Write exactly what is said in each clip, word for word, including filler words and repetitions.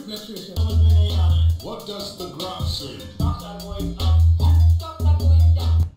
Patricia. What does the graph say? Stocks are going up. Stocks are going down.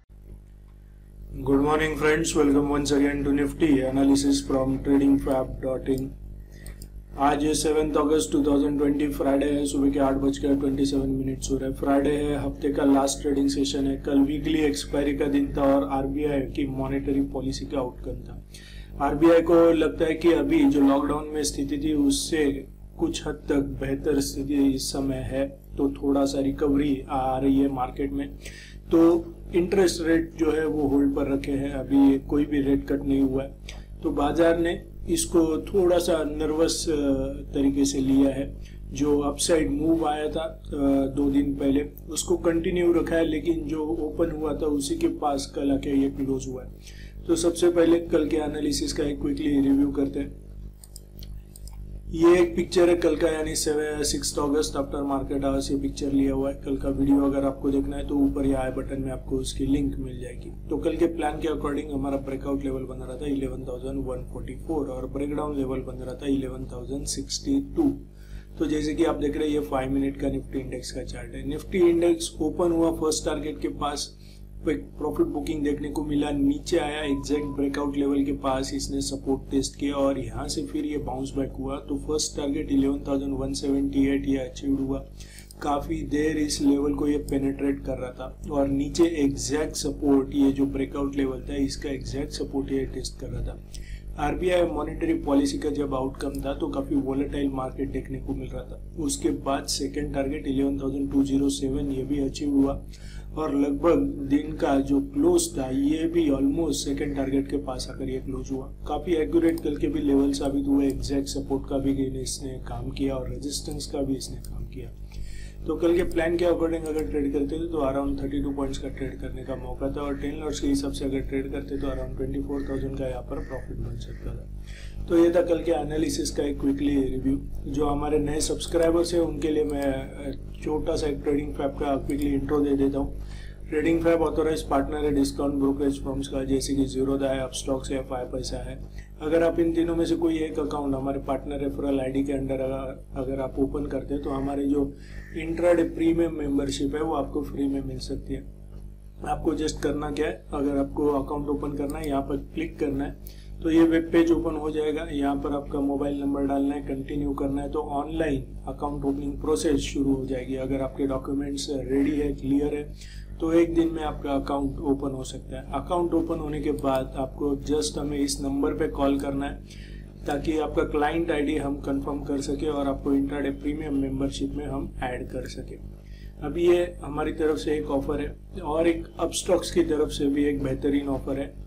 Good morning friends, welcome once again to Nifty analysis from trading fab dot in। आज seventh अगस्त दो हज़ार बीस Friday है, सुबह के आठ बजकर ट्वेंटी सेवन मिनट्स हो रहे हैं। फ्राइडे है, हफ्ते का लास्ट ट्रेडिंग सेशन है। कल वीकली एक्सपायरी का दिन था और आरबीआई की मॉनेटरी पॉलिसी का आउटकम था। आरबीआई को लगता है कि अभी जो लॉकडाउन में स्थिति थी उससे कुछ हद तक बेहतर स्थिति इस समय है, तो थोड़ा सा रिकवरी आ रही है मार्केट में। तो इंटरेस्ट रेट जो है वो होल्ड पर रखे हैं, अभी कोई भी रेट कट नहीं हुआ है। तो बाजार ने इसको थोड़ा सा नर्वस तरीके से लिया है। जो अपसाइड मूव आया था दो दिन पहले उसको कंटिन्यू रखा है, लेकिन जो ओपन हुआ था उसी के पास कल आके ये क्लोज हुआ है। तो सबसे पहले कल के एनालिसिस का एक क्विकली रिव्यू करते हैं। ये एक पिक्चर है कल का, यानी सिक्स अगस्त आफ्टर मार्केट आवर्स ये पिक्चर लिया हुआ है। कल का वीडियो अगर आपको देखना है तो ऊपर या आई बटन में आपको उसकी लिंक मिल जाएगी। तो कल के प्लान के अकॉर्डिंग हमारा ब्रेकआउट लेवल बन रहा था eleven thousand one forty four और ब्रेकडाउन लेवल बन रहा था इलेवन थाउजेंड सिक्सटी टू। तो जैसे कि आप देख रहे हैं ये फाइव मिनट का निफ्टी इंडेक्स का चार्ट है। निफ्टी इंडेक्स ओपन हुआ फर्स्ट टारगेट के पास, एक प्रॉफिट बुकिंग देखने को मिला, नीचे आया एग्जैक्ट ब्रेकआउट लेवल के पास, इसने सपोर्ट टेस्ट किया और यहाँ से फिर ये बाउंस बैक हुआ। तो first target eleven thousand one seventy eight ये अचीव हुआ। काफी देर इस लेवल को ये पेनिट्रेट कर रहा था और नीचे एग्जैक्ट सपोर्ट, ये जो ब्रेकआउट लेवल था इसका एग्जैक्ट सपोर्ट ये टेस्ट कर रहा था। आरबीआई मॉनेटरी पॉलिसी का जब आउटकम था तो काफी वोलेटाइल मार्केट देखने को मिल रहा था। उसके बाद second target eleven thousand two hundred seven ये भी अचीव हुआ और लगभग दिन का जो क्लोज था ये भी ऑलमोस्ट सेकंड टारगेट के पास आकर ये क्लोज हुआ। काफी एक्यूरेट कल के भी लेवल साबित हुए, एग्जैक्ट सपोर्ट का भी इसने काम किया और रेजिस्टेंस का भी इसने काम किया। तो कल के प्लान के अकॉर्डिंग अगर ट्रेड करते थे तो अराउंड थर्टी टू पॉइंट्स का ट्रेड करने का मौका था और टेन लॉट्स के हिसाब से अगर ट्रेड करते तो अराउंड ट्वेंटी फोर थाउजेंड का यहाँ पर प्रॉफिट बन सकता था। तो ये था कल के एनालिसिस का एक क्विकली रिव्यू। जो हमारे नए सब्सक्राइबर्स हैं उनके लिए मैं छोटा सा एक ट्रेडिंग फैब का क्विकली इंट्रो दे देता हूँ। ट्रेडिंग फैब ऑथोराइज पार्टनर है डिस्काउंट ब्रोकरेज फर्म्स का, जैसे कि जीरोधा है, अपस्टॉक्स है, फाइव पैसा है। अगर आप इन तीनों में से कोई एक अकाउंट हमारे पार्टनर रेफरल आईडी के अंडर अगर आप ओपन करते हैं तो हमारे जो इंट्राडे प्रीमियम मेंबरशिप है वो आपको फ्री में मिल सकती है। आपको जस्ट करना क्या है, अगर आपको अकाउंट ओपन करना है यहाँ पर क्लिक करना है तो ये वेब पेज ओपन हो जाएगा। यहाँ पर आपका मोबाइल नंबर डालना है, कंटिन्यू करना है तो ऑनलाइन अकाउंट ओपनिंग प्रोसेस शुरू हो जाएगी। अगर आपके डॉक्यूमेंट्स रेडी है, क्लियर है, तो एक दिन में आपका अकाउंट ओपन हो सकता है। अकाउंट ओपन होने के बाद आपको जस्ट हमें इस नंबर पे कॉल करना है ताकि आपका क्लाइंट आईडी हम कंफर्म कर सके और आपको इंट्राडे प्रीमियम मेंबरशिप में हम ऐड कर सके। अभी ये हमारी तरफ से एक ऑफर है और एक अपस्टॉक्स की तरफ से भी एक बेहतरीन ऑफर है।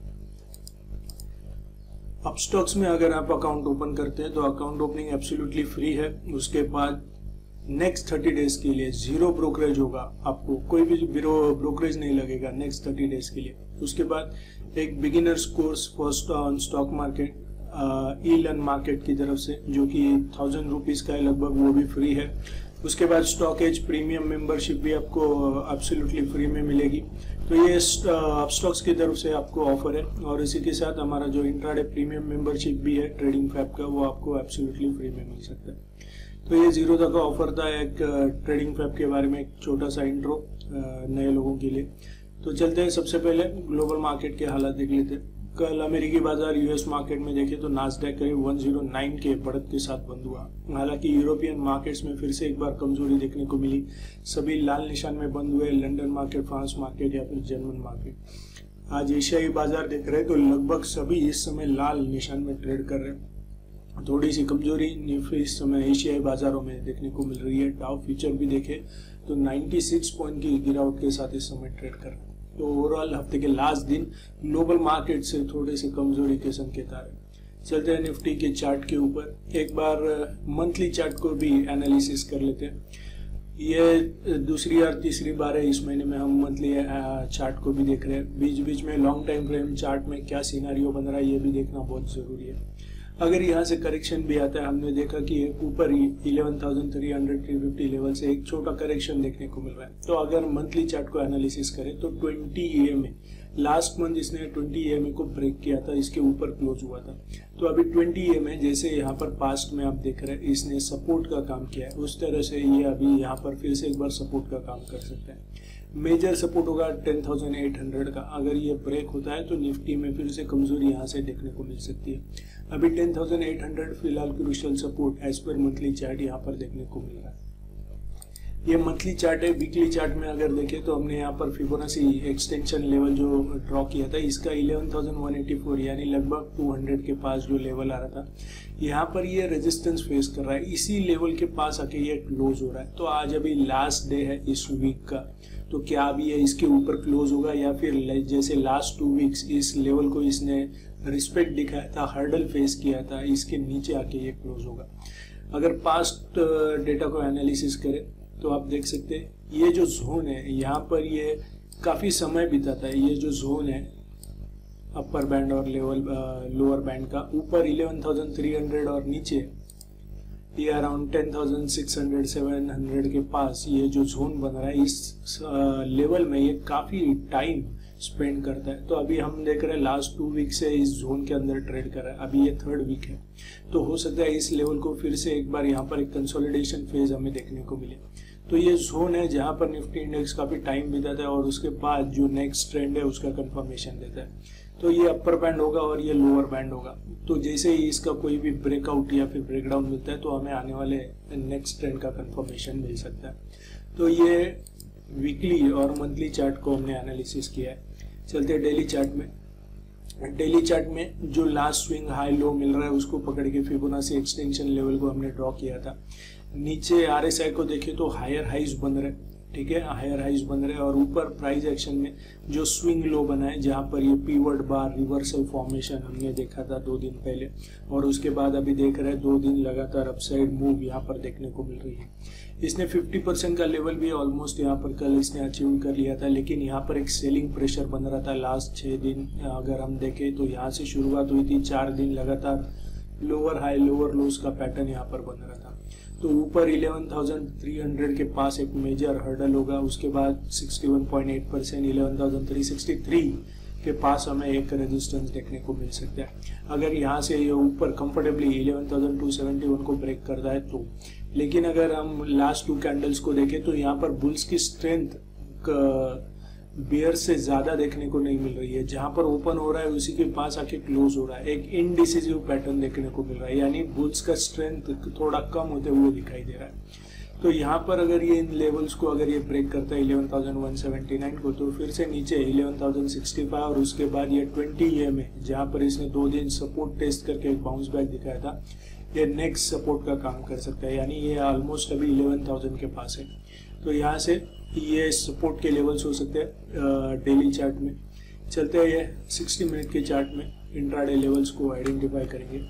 अपस्टॉक्स में अगर आप अकाउंट ओपन करते हैं तो अकाउंट ओपनिंग एब्सोल्युटली फ्री है। उसके बाद नेक्स्ट थर्टी डेज के लिए जीरो ब्रोकरेज होगा, आपको कोई भी ब्रोकरेज नहीं लगेगा नेक्स्ट थर्टी डेज के लिए। उसके बाद एक beginners course first on stock market e learn market की तरफ से जो कि थाउजेंड रुपीज का है लगभग, वो भी फ्री है। उसके बाद स्टॉक एज प्रीमियम मेंबरशिप भी आपको एब्सोल्युटली फ्री में मिलेगी। तो ये अपस्टॉक्स की तरफ से आपको ऑफर है और इसी के साथ हमारा जो इंट्राडे प्रीमियम मेंबरशिप भी है ट्रेडिंग फैब का, वो आपको एब्सोल्युटली फ्री में मिल सकता है। तो ये जीरो तक का ऑफर था, एक ट्रेडिंग फैब के बारे में एक छोटा सा इंट्रो नए लोगों के लिए। तो चलते हैं, सबसे पहले ग्लोबल मार्केट के हालात देख लेते हैं। कल अमेरिकी बाजार यूएस मार्केट में देखे तो नास्डैक करीब एक सौ नौ के बढ़त के साथ बंद हुआ। हालांकि यूरोपियन मार्केट्स में फिर से एक बार कमजोरी देखने को मिली, सभी लाल निशान में बंद हुए, लंदन मार्केट, फ्रांस मार्केट या फिर जर्मन मार्केट। आज एशियाई बाजार देख रहे हैं तो लगभग सभी इस समय लाल निशान में ट्रेड कर रहे हैं। थोड़ी सी कमजोरी इस समय एशियाई बाजारों में देखने को मिल रही है। डाउ फ्यूचर भी देखे तो छियानवे पॉइंट की गिरावट के साथ इस समय ट्रेड कर रहे हैं। तो ओवरऑल हफ्ते के लास्ट दिन ग्लोबल मार्केट से थोड़े से कमजोरी के संकेत आ रहे। चलते हैं निफ्टी के चार्ट के ऊपर, एक बार मंथली चार्ट को भी एनालिसिस कर लेते हैं। ये दूसरी और तीसरी बार है इस महीने में हम मंथली चार्ट को भी देख रहे हैं। बीच बीच में लॉन्ग टाइम फ्रेम चार्ट में क्या सिनेरियो बन रहा है ये भी देखना बहुत जरूरी है। अगर यहाँ से करेक्शन भी आता है, हमने देखा कि ऊपर ही eleven thousand three hundred three fifty level से एक छोटा करेक्शन देखने को मिल रहा है। तो अगर मंथली चार्ट को एनालिसिस करें तो ट्वेंटी ए में लास्ट मंथ इसने ट्वेंटी ई एम ए को ब्रेक किया था, इसके ऊपर क्लोज हुआ था। तो अभी ट्वेंटी ई एम ए जैसे यहाँ पर पास्ट में आप देख रहे हैं इसने सपोर्ट का काम किया है, उस तरह से ये अभी यहाँ पर फिर से एक बार सपोर्ट का काम कर सकता है। मेजर सपोर्ट होगा टेन थाउजेंड एट हंड्रेड का, अगर ये ब्रेक होता है तो निफ्टी में फिर से कमजोरी यहाँ से देखने को मिल सकती है। अभी टेन थाउजेंड एट हंड्रेड फिलहाल crucial support as per monthly chart यहाँ पर देखने को मिल रहा है। ये मंथली चार्ट है। वीकली चार्ट में अगर देखें तो हमने यहाँ पर फिबोनाची एक्सटेंशन लेवल जो ड्रॉ किया था इसका eleven thousand one eighty four यानी लगभग टू हंड्रेड के पास जो लेवल आ रहा था, यहाँ पर ये रेजिस्टेंस फेस कर रहा है, इसी लेवल के पास आके ये क्लोज हो रहा है। तो आज अभी लास्ट डे है इस वीक का, तो क्या अभी ये इसके ऊपर क्लोज होगा या फिर जैसे लास्ट टू वीक्स इस लेवल को इसने रिस्पेक्ट दिखाया था, हर्डल फेस किया था, इसके नीचे आके ये क्लोज होगा। अगर पास्ट डेटा को एनालिसिस करें तो आप देख सकते हैं ये जो जोन है यहाँ पर ये काफी समय बिताता है। ये जो जोन है अपर बैंड और लेवल लोअर बैंड का, ऊपर इलेवन थाउजेंड थ्री हंड्रेड और नीचे ये around ten thousand six hundred seven hundred के पास ये जो जोन बन रहा है, इस लेवल में ये काफी टाइम स्पेंड करता है। तो अभी हम देख रहे हैं लास्ट टू वीक से इस जोन के अंदर ट्रेड कर रहा है, अभी ये थर्ड वीक है। तो हो सकता है इस लेवल को फिर से एक बार यहाँ पर एक कंसोलिडेशन फेज हमें देखने को मिले। तो ये जोन है जहाँ पर निफ्टी इंडेक्स काफी टाइम बिताता है और उसके बाद जो नेक्स्ट ट्रेंड है उसका कंफर्मेशन देता है। तो ये अपर बैंड होगा और ये लोअर बैंड होगा। तो जैसे ही इसका कोई भी ब्रेकआउट या फिर ब्रेकडाउन मिलता है तो हमें आने वाले नेक्स्ट ट्रेंड का कंफर्मेशन मिल सकता है। तो ये वीकली और मंथली चार्ट को हमने एनालिसिस किया है। चलते हैं डेली चार्ट में। डेली चार्ट में जो लास्ट स्विंग हाई लो मिल रहा है उसको पकड़ के फिबोनाची एक्सटेंशन लेवल को हमने ड्रॉ किया था। नीचे आरएसआई को देखें तो हायर हाइज बन रहे, ठीक है, हायर हाइज बन रहे और ऊपर प्राइस एक्शन में जो स्विंग लो बना है जहां पर ये पीवट बार रिवर्सल फॉर्मेशन हमने देखा था दो दिन पहले, और उसके बाद अभी देख रहे हैं दो दिन लगातार अपसाइड मूव यहाँ पर देखने को मिल रही है। इसने फिफ्टी परसेंट का लेवल भी ऑलमोस्ट यहाँ पर कल इसने अचीव कर लिया था, लेकिन यहाँ पर एक सेलिंग प्रेशर बन रहा था लास्ट छः दिन। अगर हम देखें तो यहाँ से शुरुआत हुई थी, चार दिन लगातार लोअर हाई लोअर लोस का पैटर्न यहाँ पर बन रहा था। तो ऊपर इलेवन थाउजेंड थ्री हंड्रेड के पास एक मेजर हर्डल होगा, उसके बाद sixty one point eight percent eleven thousand three sixty three के पास हमें एक रेजिस्टेंस देखने को मिल सकता है। अगर यहाँ से ये ऊपर comfortably eleven thousand two seventy one को ब्रेक करता है तो। लेकिन अगर हम लास्ट टू कैंडल्स को देखें तो यहाँ पर बुल्स की स्ट्रेंथ बियर से ज्यादा देखने को नहीं मिल रही है। जहां पर ओपन हो रहा है उसी के पास आके क्लोज हो रहा है, एक इनडिसिसिव पैटर्न देखने को मिल रहा है, यानी बुल्स का स्ट्रेंथ थोड़ा कम होते हुए दिखाई दे रहा है। तो यहाँ पर अगर ये इन लेवल्स को अगर ये ब्रेक करता है eleven thousand one seventy nine को, तो फिर से नीचे इलेवन थाउजेंड सिक्सटी फाइव और उसके बाद ये ट्वेंटी ई एम ए जहाँ पर इसने दो दिन सपोर्ट टेस्ट करके एक बाउंस बैक दिखाया था, ये नेक्स्ट सपोर्ट का काम कर सकता है, यानी ये ऑलमोस्ट अभी इलेवन थाउजेंड के पास है। तो यहाँ से ये सपोर्ट के लेवल्स हो सकते हैं डेली चार्ट में। चलते हैं ये सिक्सटी मिनट के चार्ट में इंट्राडे लेवल्स को आइडेंटिफाई करेंगे।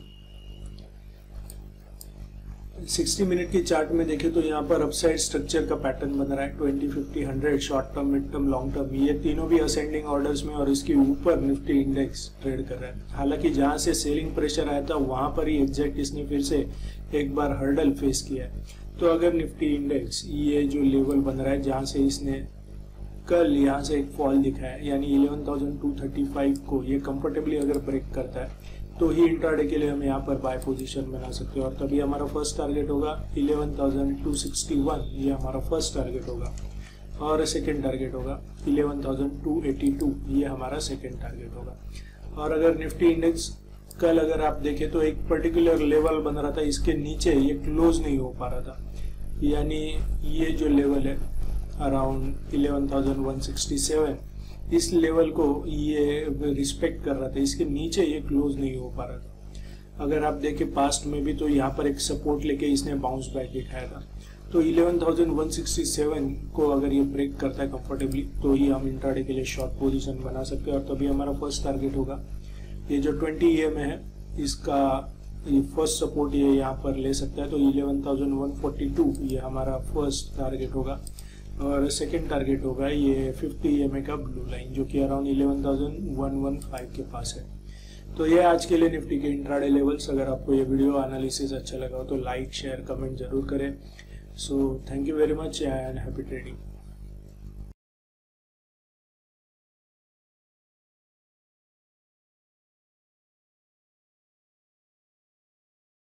सिक्सटी मिनट के चार्ट में देखें तो यहाँ पर अपसाइड स्ट्रक्चर का पैटर्न बन रहा है, twenty fifty hundred short term mid term long term, ये तीनों भी असेंडिंग ऑर्डर्स में और इसके ऊपर निफ्टी इंडेक्स ट्रेड कर रहा है। हालांकि जहाँ से सेलिंग प्रेशर आया था वहां पर ही एग्जैक्ट इसने फिर से एक बार हर्डल फेस किया है। तो अगर निफ्टी इंडेक्स ये जो लेवल बन रहा है जहाँ से इसने कल यहाँ से एक फॉल दिखाया है, यानी eleven thousand two thirty five को ये कंफर्टेबली अगर ब्रेक करता है तो ही इंट्राडे के लिए हम यहाँ पर बाय पोजीशन बना सकते हैं, और तभी हमारा फर्स्ट टारगेट होगा eleven thousand two sixty one, ये हमारा फर्स्ट टारगेट होगा, और सेकंड टारगेट होगा eleven thousand two eighty two, ये हमारा सेकंड टारगेट होगा। और अगर निफ्टी इंडेक्स कल अगर आप देखें तो एक पर्टिकुलर लेवल बन रहा था, इसके नीचे ये क्लोज नहीं हो पा रहा था, यानी ये जो लेवल है around eleven thousand one sixty seven, इस लेवल को ये रिस्पेक्ट कर रहा था, इसके नीचे ये क्लोज नहीं हो पा रहा था। अगर आप देखें पास्ट में भी तो यहाँ पर एक सपोर्ट लेके इसने बाउंस बैक दिखाया था। तो eleven thousand one sixty seven को अगर ये ब्रेक करता है कंफर्टेबली तो ही हम इंट्राडे के लिए शॉर्ट पोजीशन बना सकते हैं, और तभी हमारा फर्स्ट टारगेट होगा ये जो ट्वेंटी ई एम है, इसका ये फर्स्ट सपोर्ट ये यहाँ पर ले सकता है, तो eleven thousand one forty two ये हमारा फर्स्ट टारगेट होगा, और सेकेंड टारगेट होगा ये फिफ्टी ई एम ए का ब्लू लाइन जो कि around eleven thousand one fifteen के पास है। तो ये आज के लिए निफ्टी के इंट्राडे लेवल्स। अगर आपको ये वीडियो एनालिसिस अच्छा लगा हो तो लाइक शेयर कमेंट जरूर करें। So thank you very much and happy trading.